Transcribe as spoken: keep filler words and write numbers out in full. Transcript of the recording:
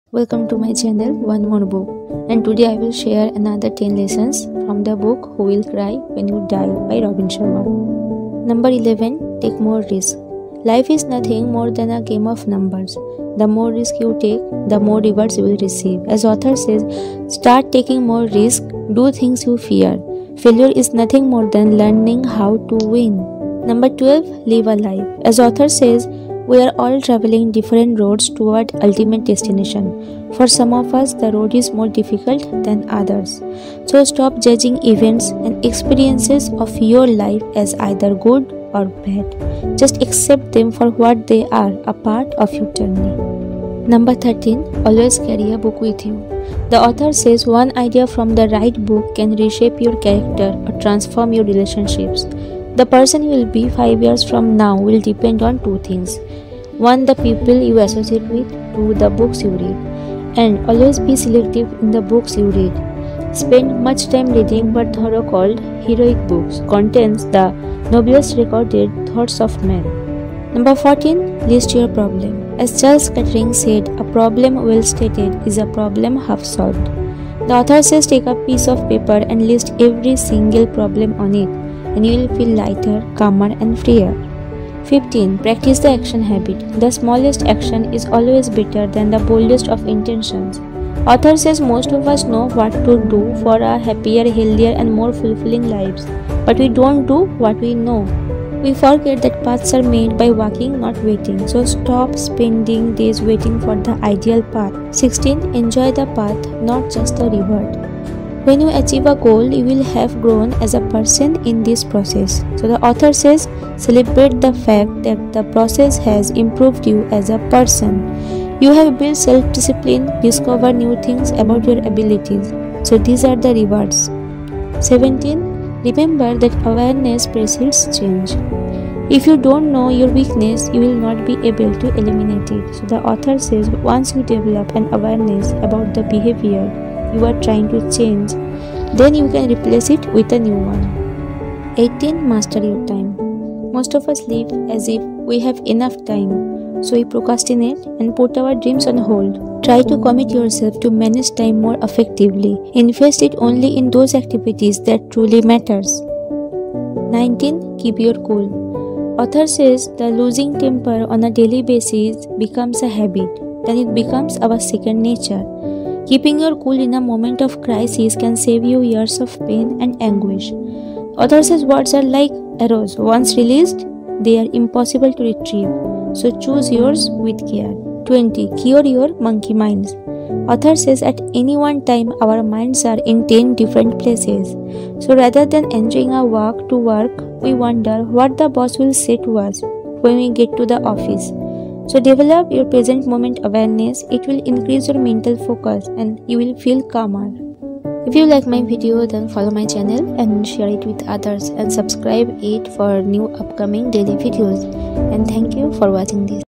Welcome to my channel One More Book, and today I will share another ten lessons from the book Who Will Cry When You Die by Robin Sharma. Number eleven. Take more risk. Life is nothing more than a game of numbers. The more risk you take, the more rewards you will receive. As author says, start taking more risk, do things you fear. Failure is nothing more than learning how to win. Number twelve. Live a life. As author says, we are all traveling different roads toward ultimate destination. For some of us, the road is more difficult than others. So stop judging events and experiences of your life as either good or bad. Just accept them for what they are, a part of your journey. Number thirteen. Always carry a book with you. The author says one idea from the right book can reshape your character or transform your relationships. The person you will be five years from now will depend on two things. One, the people you associate with. Two, the books you read. And always be selective in the books you read. Spend much time reading what Thoreau called heroic books, contains the noblest recorded thoughts of men. Number fourteen. List your problem. As Charles Kettering said, a problem well stated is a problem half solved. The author says take a piece of paper and list every single problem on it, and you will feel lighter, calmer and freer. fifteen. Practice the action habit. The smallest action is always better than the boldest of intentions. Author says most of us know what to do for a happier, healthier and more fulfilling lives, but we don't do what we know. We forget that paths are made by walking, not waiting. So stop spending days waiting for the ideal path. sixteen. Enjoy the path, not just the reward. When you achieve a goal, you will have grown as a person in this process. So the author says, celebrate the fact that the process has improved you as a person. You have built self-discipline, discover new things about your abilities. So these are the rewards. seventeen. Remember that awareness precedes change. If you don't know your weakness, you will not be able to eliminate it. So the author says, once you develop an awareness about the behavior you are trying to change, then you can replace it with a new one. eighteen. Master your time. Most of us live as if we have enough time, so we procrastinate and put our dreams on hold. Try to commit yourself to manage time more effectively. Invest it only in those activities that truly matters. nineteen. Keep your cool. Author says the losing temper on a daily basis becomes a habit, then it becomes our second nature. Keeping your cool in a moment of crisis can save you years of pain and anguish. Author says words are like arrows. Once released, they are impossible to retrieve. So choose yours with care. twenty. Cure your monkey minds. Author says at any one time our minds are in ten different places. So rather than enjoying our walk to work, we wonder what the boss will say to us when we get to the office. So develop your present moment awareness. It will increase your mental focus and you will feel calmer. If you like my video, then follow my channel and share it with others and subscribe it for new upcoming daily videos. And thank you for watching this.